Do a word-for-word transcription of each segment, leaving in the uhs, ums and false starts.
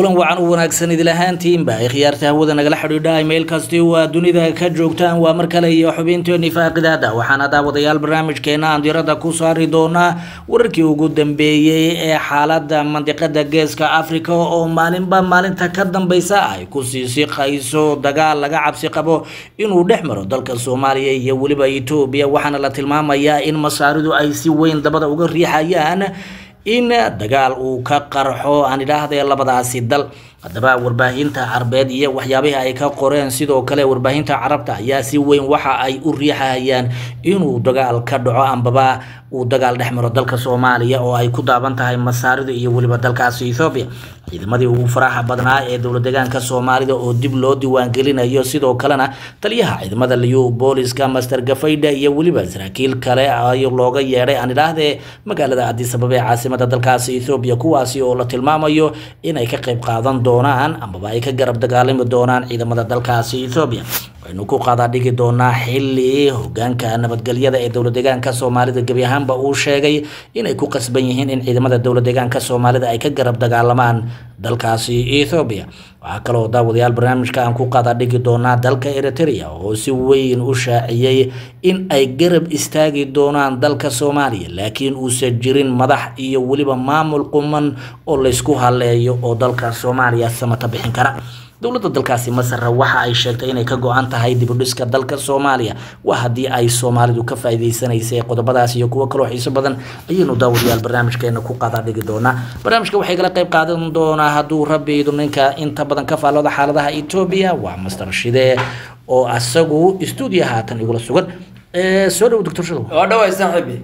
kulan wacan u wanaagsan idil ahaantiinba ay khiyaarta hawada nagala xidhiidha email kasti waa dunida ka joogtaan waa mar kale iyo xubinteeni faaqidaada waxaana daawadayaal barnaamijkeena aan diirada ku saari doonaa wararkii ugu dambeeyay ee xaaladda mandiqada geeska Afrika oo maalinba maalinta ka dambaysa ay ku sii siqayso dagaal laga cabsi qabo inuu dhex maro dalka Soomaaliya iyo waliba Itoobiya waxaana la tilmaamayaa in masaaridu ay si weyn dabada uga riixayaan in dagaal uu ka qarxo aan idhaahday labadaasi dal hadaba warbaahinta Carbeed iyo waxyaabaha ay ka qoreen sidoo kale warbaahinta Carabta ayaa si weyn waxa ay u riixayaan inuu dagaal ka dhaco ambaba uu dagaal dhex maro dalka Soomaaliya oo ay ku daaban tahay masaaridu iyo waliba dalkaasi Itoobiya ciidamadii ugu faraha badnaa ee dawlad deegaanka Soomaalida oo dib loo diiwaan gelinayo sidoo kalena taliyaha ciidamada Liyu booliska Master Gafayda iyo waliba saraakiil kale ay looga yeeray aan idhaahday magaalada Addis Ababa ee caasimadda dalkaasi Itoobiya kuwaasi oo la tilmaamayo in ay ka qayb qaadan doonaan ambaba ay ka garab dagaalami doonaan ciidamada dalkaasi Itoobiya waxaynu ku qaada dhigi doonaa xilli hoggaanka nabadgelyada ee dawlad deegaanka Soomaalida gabi ahaanba uu sheegay inay ku qasban yihiin in ciidamada dawlad deegaanka Soomaalida ay ka garab dagaalamaan dalkaasi Itoobiya waxa kale oo daawadayaal barnaamijka aan ku qaada dhigi doonaa dalka Eritrea oo si weyn u shaaciyay in ay garab istaagi doonaan dalka Soomaaliya laakiin uu jirin madax iyo waliba maamul quman oo la isku haleeyo oo dalka Soomaaliya samata bixin kara dawladda dalkaasi Masar waxa ay sheegtay inay ka go'an tahay dib u dhiska dalka Soomaaliya waa hadii ay Soomaalidu ka faa'iideysanayso qodobadaas iyo kuwa kale oo xiiso badan ayaynu daawadayaal barnaamijkeena ku qaada dhigi doonaa barnaamijka waxay kala qayb qaadan doonaa haduu rabbi idinka inta badan ka faalooda xaaladaha Itoobiya waa Master Shide oo asagu studio haatan igula sugan ee soo dhaw Doctor Shado waa dhawaay saaxiibi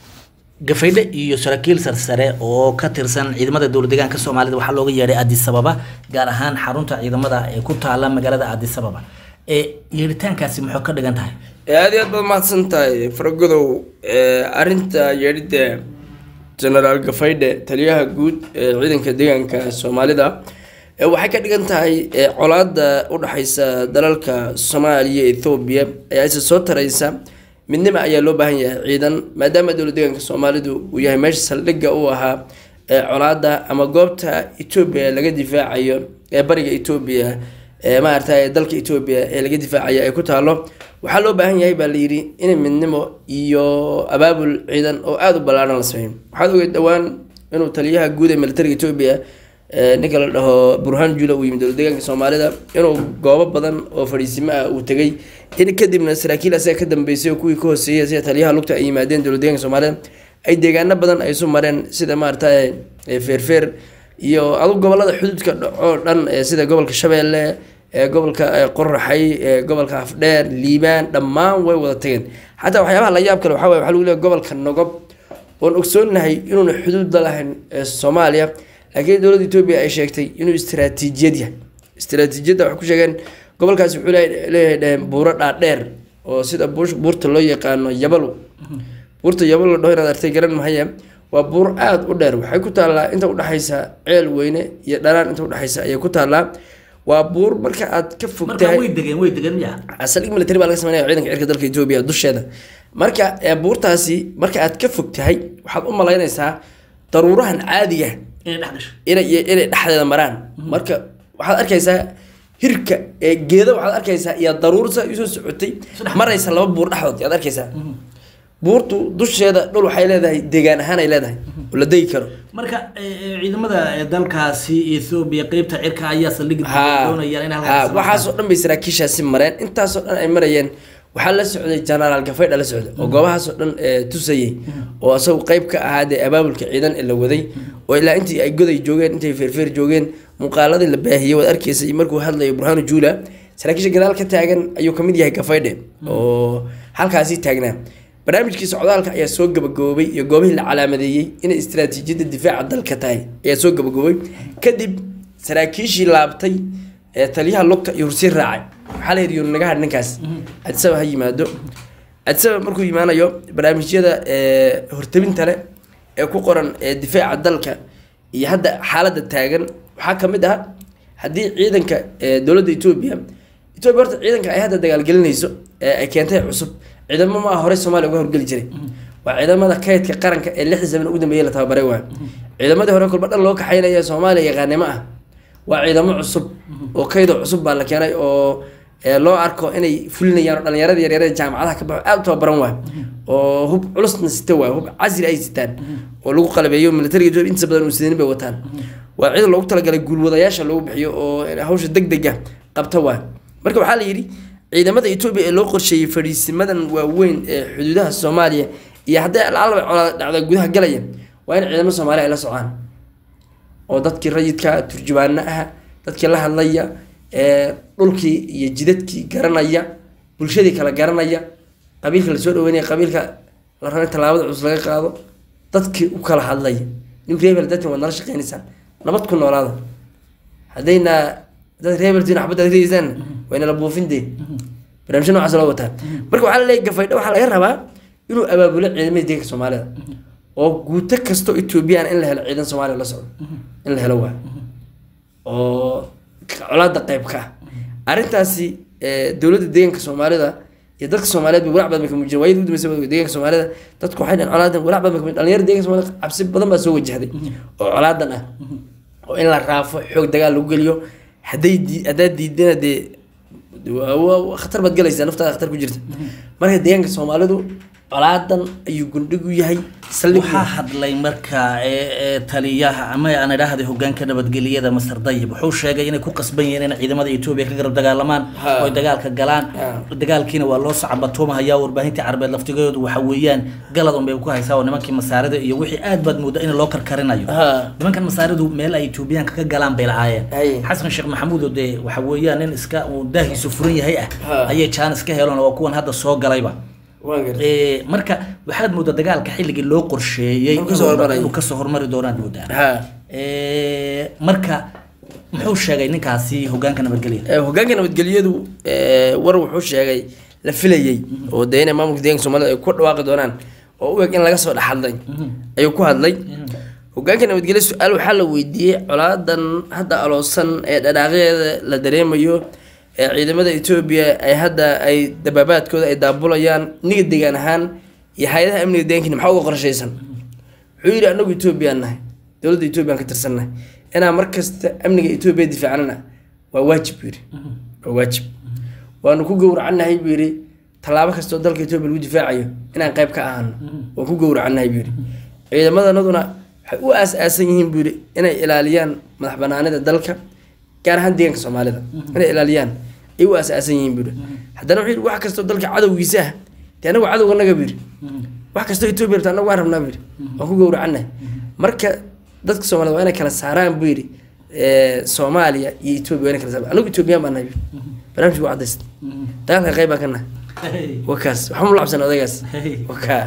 Gafayda iyo saraakiil sarsare oo ka tirsan ciidamada dawlad deegaanka Soomaalida waxa looga yeeray Addis Ababa gaar ahaan xarunta ciidamada ee ku taala magaalada Addis Ababa ee yeeritaankaasi muxuu ka dhigan tahay aad iyo aad baad mahadsan tahay Fargodow ee arinta yeerida General Gafayda taliyaha guud ee ciidanka deegaanka Soomaalida ee waxay ka dhigan tahay colaadda u dhaxaysa dalalka Soomaaliya iyo Itoobiya ee ay soo taraysa midnimo ayaa loo baahan yahay ciidan maadaama dawlad deegaanka Soomaalidu uu yahay meesha saldhigga u ahaa ee colaadda ama goobta Itoobiya laga difaacayo ee bariga Itoobiya ee maartay dalka Itoobiya ee laga difaacayo ay ku taalo waxa loo baahan yahay baa la yiri in midnimo iyo abaabul ciidan oo aad u balaaran la sameeyo waxa uu dhawaan inuu taliyaha guud ee militariga Itoobiya ee ninka la dhaho Burhan Jula uu yimid dawlad deegaanka Soomaalida inuu goobo badan oo fariisimo ah uu tagay in kadibna saraakiil asaga ka dambeysay kuwii ka hooseeyay sida taliyaha lugta ay yimaadeen dawlad deegaanka Soomaalida ay deegaano badan ay soo mareen sida maartay feerfeer iyo adu gobolada xuduudka dhaco dhan sida gobolka Shabeelle ee gobolka Qorraxay ee gobolka Afdheer Liibaan dhammaan way wada tageen hatta waxyaabaha la yaab kale waxa waxa lagu leeyahay gobolka Nogob oo ogsoonahay inuu xuduud lahayn Soomaaliya laakiin dawladda Itoobiya ay sheegtay inuu istiraatiijiyad yahay istiraatiijiyada wax ku sheegeen gobolkaas wuxuu leeyahay buuro dhaadheer oo sida buurta loo yaqaan Yabalu buurta Yabalu dhowr artay garan mahaya waa buur aad u dheer waxay ku taalaa inta u dhaxaysa ceel weyne iyo dharaan inta u dhaxaysa ay ku taalaa waa buur marka aad ka fogtahay way degan way degan ya asal military baa laga sameeyay ciidanka cirka dalka Itoobiya dusheeda marka ee buurtaasi marka aad ka fogtahay waxaad u malaynaysaa daruurahan caadiga inay dhaxdasho inay inay dhaxdeeda maraan marka waxaad arkaysaa hirka ee geedo waxaad arkaysaa iyo daruursa isoo socotay maraysa laba buur dhaxdood ayaad arkaysaa buurtu dusheeda dhul waxay leedahay deegaan ahaan ay leedahay oo la deegi karo marka ciidamada dalkaasi Itoobiya qaybta cirka ayaa saldhig doonayaan in halkaas waxa soo dhan bay saraakiishaasi mareen intaas oo dhan ay marayeen waxa la socday General Gafayda la socday oo goobahaas oo dhan tusayay oo asagu qayb ka ahaade abaabulka ciidan ee la waday oo ilaa intii ay goday joogeen intay feerfeer joogeen muuqaaladii la baahiyay wad arkaysay markuu hadlayo Burhan Jula saraakiisha gadaal ka taagan ayuu kamid yahay Gafayda oo halkaasi taagnaa barnaamijkiisa socdaalka ayaa soo gabagaboobay iyo goobihii la calaamadeeyay in istiraatiijiyada difaaca dalka tahay ayaa soo gabagaboobay kadib saraakiishii laabtay ee taliyaha lugta iyo hursi raacay waxa la yiri naga hadninkaas Addis Ababa yimaado Addis Ababa markuu yimaanayo barnaamijyada ee hortabinta leh ee ku qoran ee difaaca dalka iyo hadda xaaladda taagan waxa kamid ah hadii ciidanka dawladda Itoobiya Itoobiya horta ciidanka ay hadda dagaal gelinayso ee ay keentay cusub ciidamada hore Soomaaliya uga horgali jiray waa ciidamada kaydka qaranka ee lixdan sano ugu dambeeyay la tababaray waa ciidamada hore kulba dhan loo kaxaynaya Soomaaliya yaqaanimo ah وعيدما عصب وكيدو عصب بالكيناي أو loo arko inay fulinayaan dhalinyarada yaryar ee jaamacadaha ka baxo aad u tababaran waa oo hub culus nasita waa hub casri ay sitaan oo lagu qalabeeyo militariga joog inta badan uu sideen bay wataan waa ciidan loogu talagalay guulwadayaasha lagu bixiyo oo hawsha degdega qabta waa marka waxa la yiri ciidamada Itoobiya ee loo qorsheeyay fariisimadan waa weyn ee xuduudaha Soomaaliya iyo haddii alaalba dhacda gudaha galaya waa in ciidamada Soomaaliya ay la socdaan oo dadkii rayidka turjubaana ah dadkii la hadlaya ee dhulkii iyo jidadkii garanaya bulshadii kala garanaya qabiilka la soo dhaweynaya qabiilka la rabay talaabada cusub laga qaado dadkii u kala hadlay new rebel dadka waa nala shaqeynaysan nabad ku noolaada hadayna dad rebeltiin xabada reeysan wayna la buufindee barnaamijyo noocaas loo wataa marka waxa la leeyahay gafaydha waxa laga rabaa inuu abaabulo ciidamada deegaanka Soomaalida oo guuto kasto Ethiopian in la helo ciidan Soomaaliya la socdo in la helo waa oo colaada qaybka arintaasi ee dawladda deegaanka Soomaalida iyo dadka Soomaaliyeed way walaacbad markay muujinayeen way dudmisay deegaanka Soomaalida dadku waxay dhan colaadan walaacbad markay dhalinyarada deegaanka Soomaalida cabsi badan baa soo wajahday oo colaadan ah oo in la raafo xoog dagaal lagu geliyo haday haday diidana de waa khatar bad galaysa nafta khatar ku jirta marka deegaanka Soomaalidu colaadan ayuu gundhigu yahay waxa hadlay marka ee taliyaha ama aan idhaahdo hoggaanka nabadgelyada Masar Dayib wuxuu sheegay inay ku qasban yihiin in ciidamada Itoobiya ka garab dagaalamaan oo dagaalka galaan dagaalkiina waa loo sacbatoomaha yaa warbaahinta Carabeed laftigoodu waxa weeyaan galad un bay ku haysaa oo nimankii Masaarida iyo wixii aad bad moodo in loo karkarinayo nimankan Masaaridu meel ay Itoobiyan ka galaan bay lahaayeen Xasan Sheekh Maxamuud oo de waxa weeyaan in iska uu daahiisu furan yahay ah ayay chance ka helaan oo kuwan hadda soo galayba ee marka waxaad moodaa dagaalka xilligii loo qorsheeyay inuu ka soo hormari doonaan moodaa ee marka muxuu sheegay ninkaasi hoggaanka nabadgelyada ee hoggaanka nabadgelyadu ee war wuxuu sheegay la filayay oo deena maamulka deegaanka Soomaalida ay ku dhawaaqi doonaan oo u eg in laga soo dhaxalday ayuu ku hadlay hoggaanka nabadgelyada su'aal waxa la weydiiyay colaadan hadda aloosan ee dhaqaaqeeda la dareemayo ee ciidamada Itoobiya ay hadda ay dababaadkooda ay daabulayaan niga deegaan ahaan iyo hay'adaha amniga deegaanka maxaa uga qorshaysan wuxuu yiri anagu Itoobiya nahay dawladda Itoobiya ka tirsannahay inaan markasta amniga Itoobiya difaacnana waa waajib yiri waa waajib waanu ku gowracanahay yiri talaabo kasta oo dalka Itoobiya lagu difaacayo inaan qayb ka ahaano oo ku gowracanahay yiri ciidamadana waxay u aas-aasan yihiin yiri inay ilaaliyaan madax banaanida dalka gaar ahaan deegaanka Soomaalida inay ilaaliyaan ay u aasaasan yihiin buu haddana wuxuu wax kasto dalka cadawgiisa ah anagu cadawga naga bir wax kasto Itoobiya rabta anagu waan rabnaa bir oo ku gowracnaa marka dadka Soomaalida waa inay kala saaraan buu yiri ee Soomaaliya iyo Itoobiya waa inay kala saaraan anagu Itoobiya ma nahay barnaamijku cadays dagaalka qayb kana wakaas waxaan u laabsan odaygaas wakaa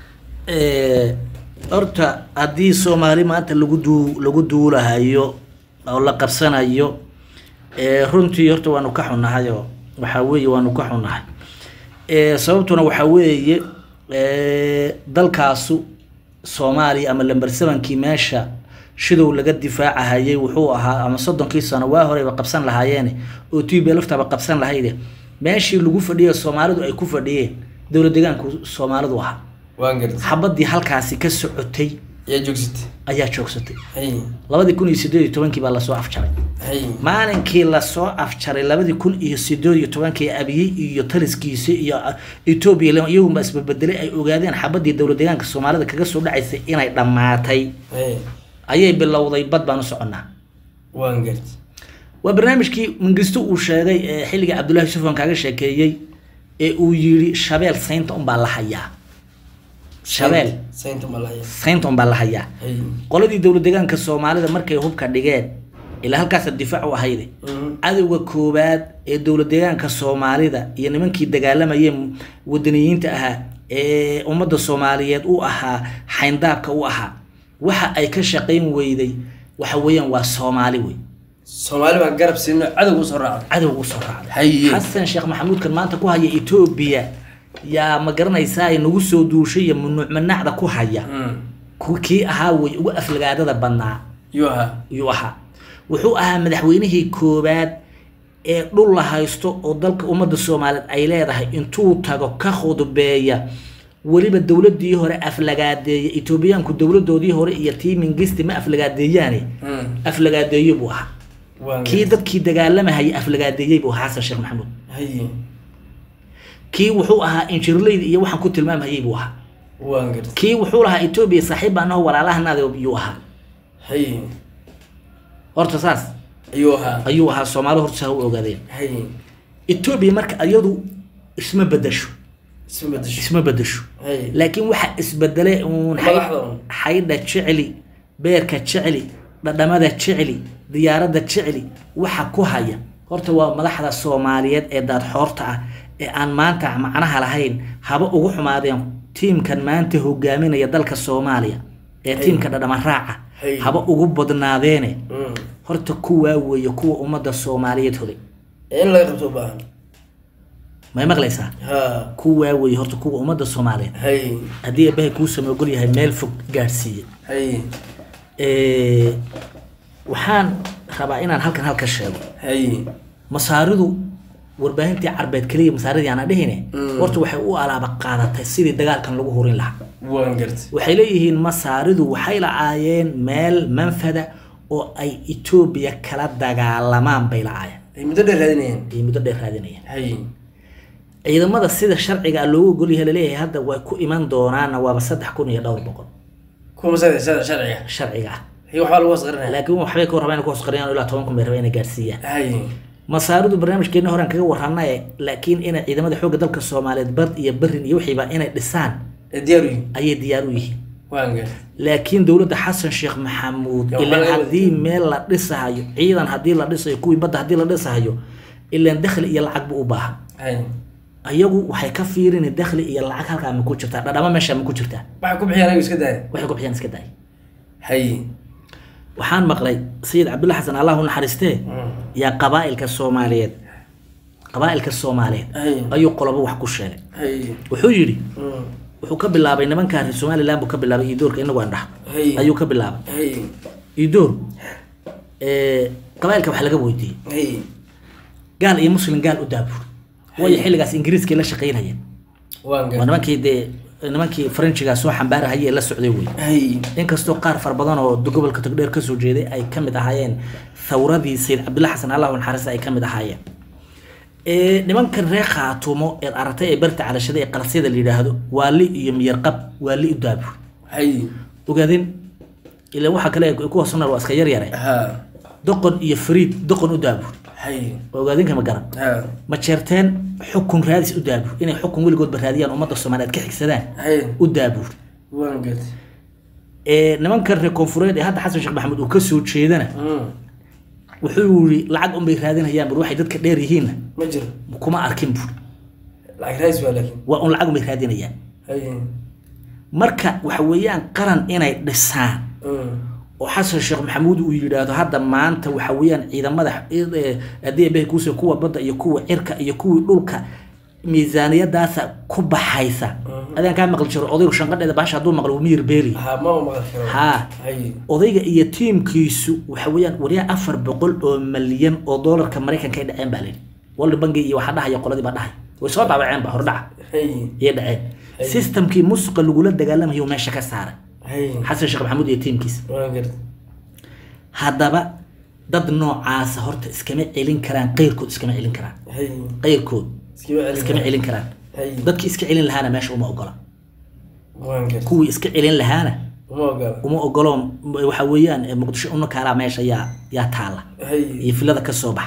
ee horta haddii Soomaali maanta lagu duu lagu duulahayo oo la qabsanayo ee runtii horta waanu ka xunahay waxa weeye waanu ka xunahay ee sababtuna waxa weeye ee dalkaasu Soomaaliya ama lambar seven-kii meesha shidow laga difaacayay wuxuu ahaa ama soddonkii sano waa hore ba qabsan lahaayeen oo Itoobiya laftaba qabsan lahayd meeshii lagu fadhiyo Soomaalidu ay ku fadhiyeen dawlad deegaanka Soomaalidu waxa waan gartay xabadii halkaasi ka socotay ayaa joogsatay ayaa joogsatay labadii kun iyo siddeed iyo tobankii baa la soo afjaray maalinkii la soo afjaray labadii kun iyo siddeed iyo tobankii Abiy iyo taliskiisa iyo Itoobiya iyagu ma isbedelay ay ogaadeen xabadii dawlad deegaanka Soomaalida kaga soo dhacaysay inay dhamaatay ayay bilowday bad baan u soconaa waan gartay waa barnaamijkii Mangistu uu sheegay xilliga Cabdullaahi Sufyaan kaaga sheekeeyay ee uu yiri Shabeel Saynta um baa la hayaa Shabeel Saynta um baa la hayaa Saynta um baa la hayaa qoladii dawlad deegaanka Soomaalida markay hubka dhigeen ilaa halkaas difaac u ahayd cadawga koobaad ee dawlad deegaanka Soomaalida iyo nimankii dagaalamayeen wadaniyiinta ahaa ee ummadda Soomaaliyeed u ahaa xayndaabka u ahaa waxa ay ka shaqeyn weyday waxa weeyaan waa Soomaali wey Soomaali baa garab siino cadawga soo raacay cadawga soo raacay Xasan Sheekh Maxamuud kan maanta ku haya Itoobiya yaa ma garanaysaa inagu soo duushay iyo manacda ku haya kii ahaa way ugu aflagaadada badnaa yuha yuha wuxuu ahaa madaxweynihii koobaad ee dhul la haysto oo dalka ummadda Soomaaliyeed ay leedahay intuu tago ka khudbeeya waliba dawladii hore aflagaadeeyay Itoobiyaanku dawladoodii hore iyo tii Mangisti ma aflagaadeeyaan aflagaadeeyo buu ahaa kii dadkii dagaalamahayay aflagaadeeyay buu xasan sheekh maxamuud hay kii wuxuu ahaa injirleyd iyo waxaan ku tilmaamhayay buu ahaa waan gartay kii wuxuu lahaa Ethiopia saaxiib baan oo walaalahanaada ayuu ahaa hay horta saas ayuu ahaa ayuu ahaa Soomaali horta u ogaadeen hay Ethiopia marka ayadu isma bedasho isma bedasho isma bedasho laakiin waxa isbedelay uun xayda jeceli beerka jeceli dhadhamada jeceli diyaaradda jeceli waxa ku haya horta waa madaxda Soomaaliyeed ee dad xoorta ah ee aan maanta macnaha lahayn haba ugu xumaadeen tiimkan maanta hogaaminaya dalka Soomaaliya ee tiimka dhadhama raaca haba ugu badnaadeen horta kuwa weeyo kuwa ummadda Soomaaliyeed hore in la qabto baahan ما مغليسا ها كوا وي هرت كوا أمد الصوماليين هاي هدي به كوسة ما يقول لي هاي ميل فوق جارسية هاي إيه وحان خبائنا هالكن هالك الشيء هاي مصاردو وربهنتي عربيت كلية مصارد أنا دهني ورت وحقو على بقالة تسير الدجال كان لجوه هورين لها وانجرت وحيليه مصاردو وحيل عاين مال منفذة أو أي إثيوبيا كلا دجال لمان بيلا عاين هي مدة هذينين هي مدة هذينين هاي إذا ما تصير الشرع قال له يقول لي هلا ليه هذا ويكون إيمان دورانا وبصدق كوني يدور بقول كم زاد زاد شرعي شرعي هي حال وصغرنا لكن هو حبيك وربنا كوس قريان ولا توانكم بربنا جالسية هاي مصارد برنامج كنا هران كجو ورهنا لكن أنا إذا ما حوج دلك الصوماليات برد يبرن يوحي بقى أنا لسان دياروي أي دياروي وانجر لكن دولة حسن شيخ محمود إلا هدي ميل لا لسه هايو أيضا هدي لا لسه يكوي بدأ هدي لا لسه هايو إلا ندخل يلعب بأباه هاي ayagu waxay ka fiirin dakhli iyo lacag halka ma ku jirtaa dhadhama meesha ma ku jirtaa waxa ku bixiyaan iska daay waxa ku bixiyaan iska daay hay waxaan maqlay Sayid Cabdulla Xasan Allahu naxariistee ya qabaa'ilka Soomaaliyeed qabaa'ilka Soomaaliyeed ayuu qolobo wax ku sheegay hay wuxuu yiri wuxuu ka bilaabay nimanka reer Soomaaliland buu ka bilaabay idoorka inagu aan dhax ayuu ka bilaabay hay idoor ee qabaa'ilka wax laga weydiiyay hay gaal iyo muslim gaal u daabur way xilligaas ingiriiska la shaqeynayeen waan nimankii de nimankii Frenchiga soo xambaarayay la socday way hay in kasto qaar far badan oo gobolka tagdheer ka soo jeeday ay kamid ahaayeen thawradii Sayid Cabdulla Xasan Allahu naxariis ay kamid ahaayeen ee nimankan reer Khaatumo ee aragtay ee barta calashada ee qalsiyada la yiraahdo waali iyo miyarqab waali u daabur hay ogaadin ila waxa kale ku hoosna waa iska yar yar ha doqon iyo fariid doqon u daabur hay ogaadin kama garan ha ma jeerteen xukun raadis u daabur inay xukun weligood baraadiyaan ummadda Soomaaliyeed ka xigsadaan hay u daabur waan gad ee nimanka reer koonfureed ee hadda Xasan Sheekh Maxamuud uu ka soo jeedana wuxuu yiri lacag um bay raadinayaan bur waxay dadka dheer yihiin ma jiro kuma arkin bur lacag raadis waa laakiin waa un lacag um bay raadinayaan hay marka waxa weeyaan qaran inay dhisaan oo Xasan Sheekh Maxamuud uu yiraahdo hadda maanta waxa weeyaan ciidamada hadii bay ku soo kuwa badda iyo kuwa cirka iyo kuwa dhulka miisaaniyadaas ku baxaysa adaan ka maqal jiro odaygu shanqadheeda baash haduu maqlo miir beeli ha ma maqal karo ha odayga iyo tiimkiisu waxa weeyaan wariya afar boqol oo milyan oo dollarka Mareykanka ay dhaceen baa leeyahay wal bangi iyo waxa dhahay qoladii baa dhahay way soo daabaceen baa hor dhac ee dhaceen systemkii musuqa lagu la dagaalamayo meesha ka saaray Xasan Sheekh Maxamuud iyo tiimkiisa hadaba dad noocaas horta iskama celin karaan qeyrkood iskama celin karaan qeyrkood iskama celin karaan dadkii iska celin lahaana meesha uma ogola kuwii iska celin lahaana uma ogola waxa weeyaan Muqdisho una kala meesha yaa yaa taala iyo filada ka soo bax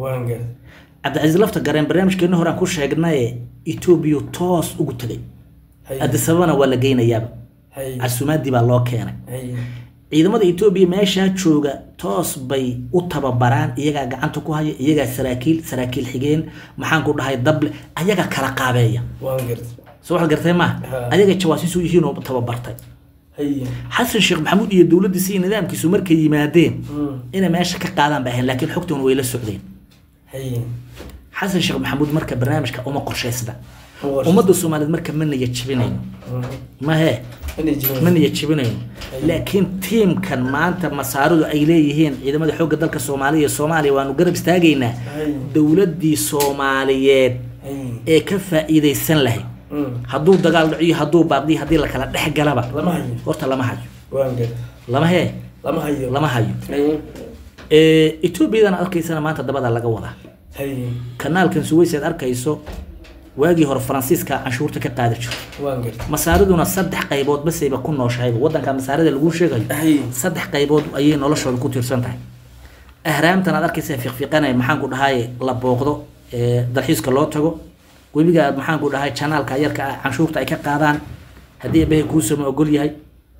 Cabdi Lafta Gareen barnaamijkeena horaan ku sheegnay Ethiopia toos ugu tagay Addis Ababa waa la geynayaa casuumaadii baa loo keenay ciidamada Ethiopia meesha jooga toos bay u tababaraan iyaga gacanta ku haya iyaga saraakiil saraakiil xigeen maxaan ku dhahay dable ayaga kala qaabeeya waan gartay soo wax gartay ma ayaga jawaasiis u yihiin oo tababartay hay Xasan Sheekh Maxamuud iyo dawladdiisa nidaamkiisu markay yimaadeen ina meesha ka qaadaan baahan laakiin xogtooda way la socdeen hay Xasan Sheekh Maxamuud marka barnaamijka uma qorsheysna ummadda Soomaaliyeed marka man yajibinayno ma he man yajibinayno laakiin tiimkan maanta masaaradu ay leeyihiin ciidamada xoogga dalka Soomaaliya Soomaaliya waanu garab istaagaynaa dawladdii Soomaaliyeed ee ka faa'iideysan lahayd hadduu dagaal dhaciyo hadduu baabdi hadii la kala dhex galaba lama hayo horta lama hayo waan gad lama he lama hayo lama hayo Ethiopia dan arkaysana maanta dabada laga wadaa hay kanaalkan Suez aad arkayso waagii hore Faransiiska canshuurta ka qaadi jirtay waan gartay masaariduna saddex qaybood bas ay ku nooshahay wadanka masaarida lagu sheegay saddex qaybood ayay noloshooda ku tiirsan tahay ahraamtan aad arkaysaa fiiqfiiqanay maxaan ku dhahay la booqdo ee dalxiiska loo tago webiga maxaan ku dhahay channelka yarka canshuurta ay ka qaadaan hadii bay ku soo ogol yahay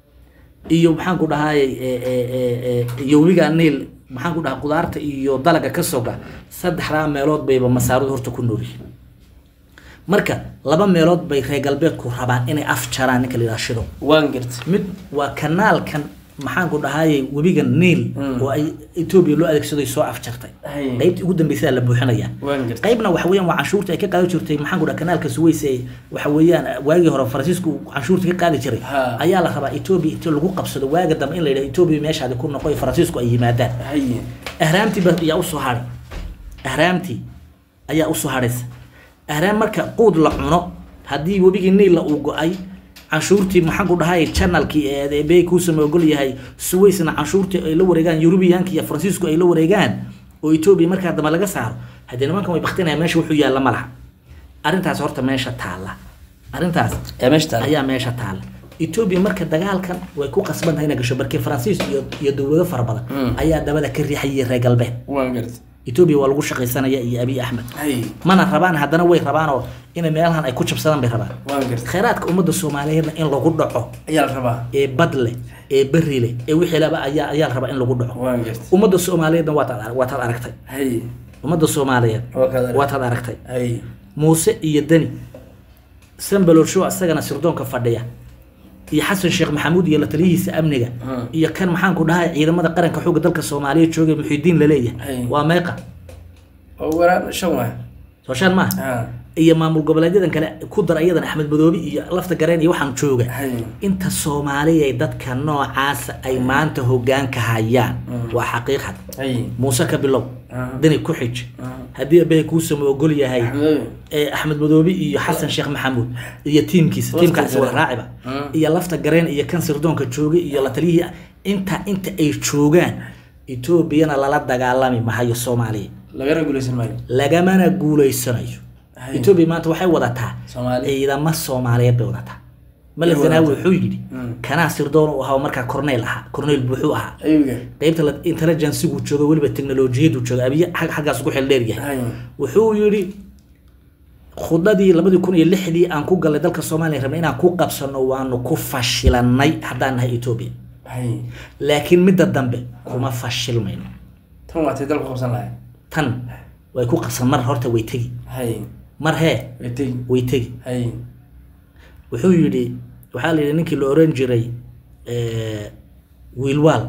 iyo maxaan ku dhahay ee iyo webiga Niil maxaan ku dhahay qudaarta iyo dalaga ka soo gaa saddex meelood bayba masaaridu horta ku nool yihiin marka laba meelood bay reer galbeedku rabaan inay afjaraan ninka la shido waan gartay mid waa kanaalkan maxaan ku dhahay webiga Niil oo ay Ethiopia loo adeegsaday soo afjartay qaybtii ugu dambeysay la buuxinaya qaybna wax weeyaan waa canshuurta ay ka qaadi jirtay maxaan ku dhahay kanaalka Suez ee wax weeyaan waagii hore Faransiisku canshuurta ka qaadi jiray ayaa la rabaa Ethiopia inta lagu qabsado waaga dam in la yiraahdo Ethiopia meeshaada ku noqoy Faransiisku ay yimaadaan ahraamti ba ayaa u soo haray ahraamti ayaa u soo haraysa ahraam marka quud la cuno hadii webiga Niil la uu go'ay canshuurtii maxaan ku dhahay channelkii ee bay ku soo ogol yahay Suezna canshuurtii ay la wareegaan Europeanka iyo Faransiisku ay la wareegaan oo Ethiopia marka dama laga saaro hadii nimankan way baqtinayaan meesha wuxuu yaala malaha arintaas horta meesha taala arintaas ee meesha taala ayaa meesha taala Ethiopia marka dagaalkan way ku qasban tahay inay gasho barkii Faransiis iyo iyo dawlado fara badan ayaa dabada ka riixayay reer galbeed waan gartay Ethiopia waa lagu shaqaysanaya iyo Abiy Ahmed mana rabaan hadana way rabaan oo in meelahan ay ku jabsadaan bay rabaan waan gartay khayraadka ummadda Soomaaliyeed in lagu dhaco ayaa la rabaa ee badle ee berrile ee wixii laba ayaa ayaa la rabaa in lagu dhaco waan gartay ummadda Soomaaliyeed waa taad waa taad aragtay hay ummadda Soomaaliyeed waa taad aragtay hay Muuse iyo Dani Sambalool show asagana sirdoonka fadhiya iyo Xasan Sheekh Maxamuud iyo la taliyihiisa amniga iyo kan maxaan ku dhahay ciidamada qaranka xoogga dalka Soomaaliyeed joogay Muxiidiin la leeyahay waa meeqa oo waraan shan waa soo shan ma iyo maamul goboleedyadan kale ku dar ayadan Axmed Madoobi iyo lafta gareen iyo waxaan jooga inta Soomaaliyeed dadka noocaas ay maanta hoggaanka hayaan waa xaqiiqad Muuse ka bilow Dani ku xij hadii bay ku soo ogol yahay ee Axmed Madoobi iyo Xasan Sheekh Maxamuud iyo tiimkiisa tiimkaas wada raaciba iyo lafta gareen iyo kan sirdoonka joogay iyo la taliyihi inta inta ay joogaan Ethiopia la dagaalami mahayo Soomaaliya laga guuleysan maayo laga mana guuleysanayo Ethiopia maanta waxay wadataa ciidamada Soomaaliyeed bay wadataa mala zanaawi wuxuu yiri kana sirdoon oo ahaa marka cornel aha cornel buuxu aha qaybta intelligence uu joogo waliba technology uu joogo abiy xagaas ku xil dheer yahay wuxuu yiri khudadii laba kun iyo lixdii aan ku galay dalka Soomaaliya rabnaa inaan ku qabsano waanu ku fashilanay hadaan nahay Ethiopia laakiin midda dambe kuma fashilmayno tan waa dalka qabsan lahayd tan way ku qabsan mar horta way tagi hay mar he way tagi way tagi hay wuxuu yiri waxa la yiri ninkii la oran jiray ee wiilwaal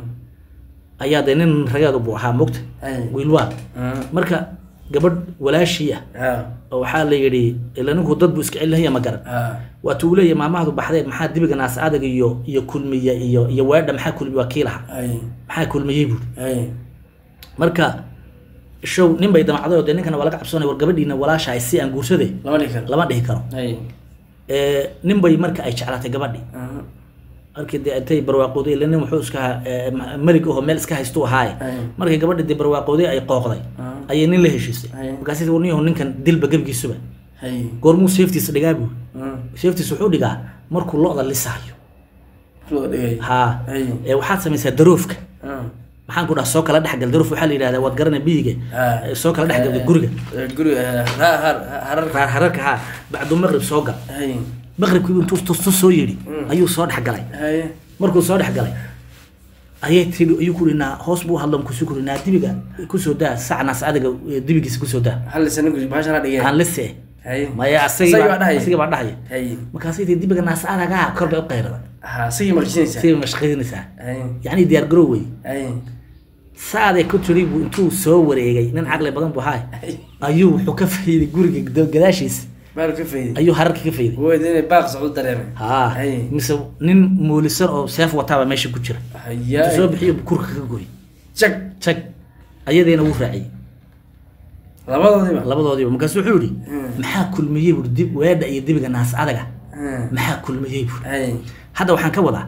ayaa nin ragadu buu ahaa mugta wiilwaal marka gabadh walaashiya oo waxa la yiri ila ninku dad buu iska cilahay ma garan waa tuulay maamahdu baxday maxaa dibiga naas adag iyo iyo kulmiya iyo iyo weedha maxaa kulmiya wakiilaha maxaa kulmiyay buu marka show nin bay damacday oo ninkana wala qabsanay war gabadhiina walaasha ay si aan guursaday lama dhihi karo lama dhihi karo ee nin bay marka ay jeclaatay gabadhi arkay intay barwaaqoday ilaa nin wuxuu iska marig oo meel iska haysto ahaay markay gabadhi barwaaqoday ay qooqday ayay nin la heshiisay markaas uu niyo ninkan dilba gabgiisuba hay goormu safety dhigaabu safety wuxuu dhigaa markuu looda lisaayo loo dhigay ha ee waxaad sameeysaa daroofka maxaan ku dhahay soo kala dhaxgal daroof waxa la yiraahdaa wad garana biiga soo kala dhaxgal guriga guriga harar hararka ha bacdu maghrib soo gal hay maghribkii intuu tuu soo yiri ayuu soo dhaxgalay hay markuu soo dhaxgalay ayay tii ayuu ku dhinaa hoos buu hadlam ku soo kurinaa dibiga ku soo daa sacnaas adaga dibigiisa ku soo daa hal sanan ku baashana dhigay han lise hay maya asaga asaga baa dhahay hay markaas ay dibiga naas adaga kor bay u qeyrada ha sii marjinaysa sii mashqinaysa hay yani diyaar garoway hay saade ku tiri buu intuu soo wareegay nin aqli badan buu haay ayuu wuxuu ka fayday guriga gadaashiis baa ka fayday ayuu hararka ka fayday way inay baaq soo dareemay ha mise nin moolisan oo seef wataaba meesha ku jira ayaa soo bixiyo kurka ka gooy jag jag ayadeena uu raacay labadoodiba labadoodiba markaas wuxuu yiri maxaa kulmiyay buu dib weedha iyo dibiga naas adaga maxaa kulmiyay buu hadda waxaan ka wadaa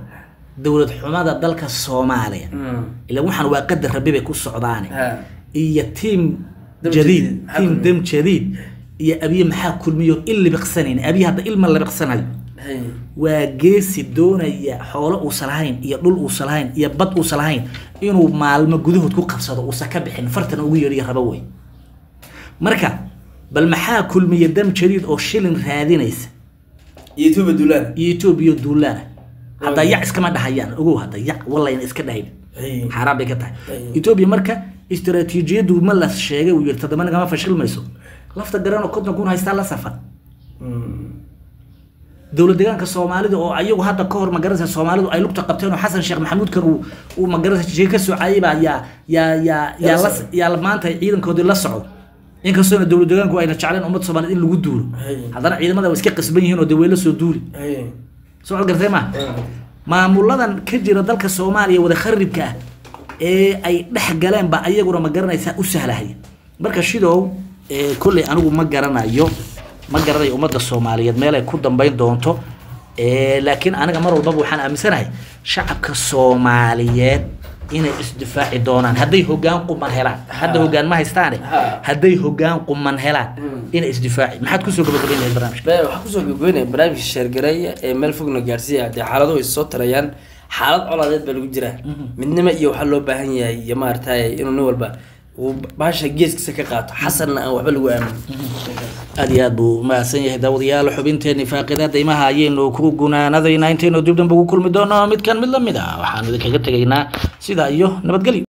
dawlad xumada dalka Soomaaliya ila waxaan waa qadar rabbi bay ku socdaan iyo team jadid team dam jadid iyo abiy maxaa kulmiyo illi biqsanayn abiy hadda ilma la biqsanayo waa geesi doonaya xoolo uu salahayn iyo dhul uu salahayn iyo bad uu salahayn inuu maalmo gudahood ku qabsado uu saka bixin fartan ugu yeeriyo raba way marka bal maxaa kulmiyo dam jadid oo shilin raadinaysa Ethiopia duulaan Ethiopia duulaan hada yac iska ma dhahayaan ugu hada yac wallahi iska dhahay xaraam bay ka tahay Ethiopia marka istiraatiijiyadu ma la sheegay uu yirta dama naga fashilmayso lafta garan oo konton kun haysta la safan dawlad deegaanka Soomaalida oo ayagu hadda ka hor magaranaysa Soomaalidu ay lugta qabteen oo Xasan Sheekh Maxamuud kan uu magaranaysa jeeka soo caayba ya ya ya ya la ya maanta ciidankoodii la socdo in ka soo dawlad deegaanku ayna jecleen ummad Soomaaliyeed in lagu duuro hadana ciidamada way iska qasban yihiin oo dawladda soo duuri soo gartay ma maamuladan ka jira dalka Soomaaliya wada kharibka ee ay dhax galeen ba ayaguna magaranaysa u sahlahay marka shidow ee kulli anigu ma garanayo ma garanayo ummadda Soomaaliyeed meel ay ku dambeyn doonto ee laakiin aniga mar walba waxaan aaminsanahay shacabka Soomaaliyeed inay isdifaaci doonaan haday hoggaan quman helaan hadda hoggaan ma haystaan haday hoggaan quman helaan inay isdifaaci maxaad ku soo gabagabeynaysaa barnaamijka baa waxa ku soo gabagabeynay barnaamijka sheergareeya ee meel fogna gaarsiiya hadii xaaladu ay soo tarayaan xaalad colaadeed baa lagu jiraa midnimo iyo waxa loo baahan yahay iyo maartay inuu nin walba uu baasha geeskiisa ka qaato xasanna aan waxba lagu aamin aad iyo aad buu maasan yahay daawadayaal xubinteeni faaqida deymaha ayaynu ku gunaanadayna intaynu dib dambe ugu kulmi doono mid kan mid la mid ah waxaan idinkaga tegaynaa sida iyo nabadgelyo